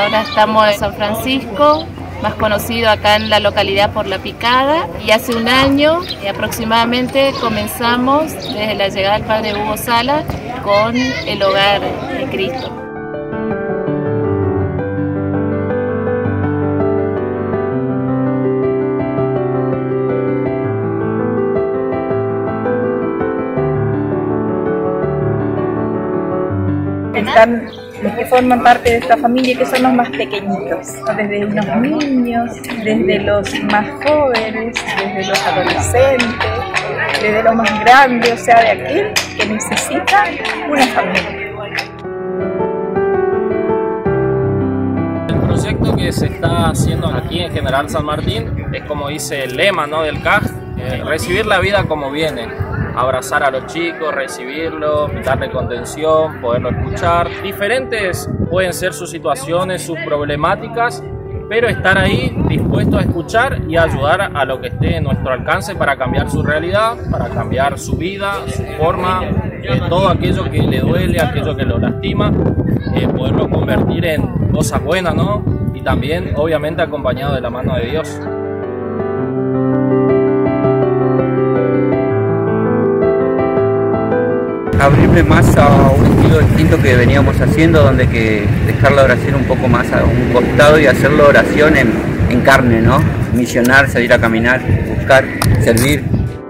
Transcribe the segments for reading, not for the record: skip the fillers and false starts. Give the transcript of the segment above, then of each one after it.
Ahora estamos en San Francisco, más conocido acá en la localidad por La Picada, y hace un año aproximadamente comenzamos desde la llegada del Padre Hugo Sala con el Hogar de Cristo. Están los que forman parte de esta familia, que son los más pequeñitos, desde unos niños, desde los más jóvenes, desde los adolescentes, desde los más grandes, o sea, de aquel que necesita una familia. El proyecto que se está haciendo aquí en General San Martín es, como dice el lema, ¿no?, del CAG, recibir la vida como viene. Abrazar a los chicos, recibirlos, darle contención, poderlo escuchar. Diferentes pueden ser sus situaciones, sus problemáticas, pero estar ahí dispuesto a escuchar y a ayudar a lo que esté en nuestro alcance para cambiar su realidad, para cambiar su vida, su forma, todo aquello que le duele, aquello que lo lastima, poderlo convertir en cosas buenas, ¿no? Y también, obviamente, acompañado de la mano de Dios. Abrirme más a un estilo distinto que veníamos haciendo, donde que dejar la oración un poco más a un costado y hacer la oración en carne, ¿no? Misionar, salir a caminar, buscar, servir.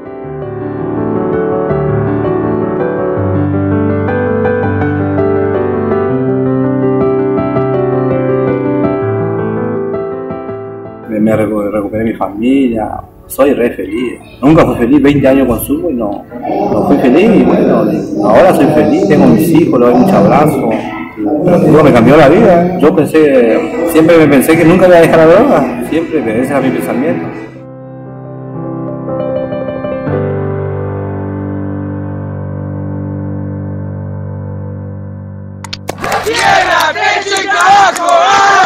Me recuperé mi familia, soy re feliz. Nunca fui feliz, 20 años consumo y no fui feliz. Y bueno, ahora soy feliz, tengo mis hijos, les doy muchos abrazos. Pero me cambió la vida. Yo siempre me pensé que nunca iba a dejar la droga, siempre ese era mi pensamiento. ¡Tierra, techo y trabajo!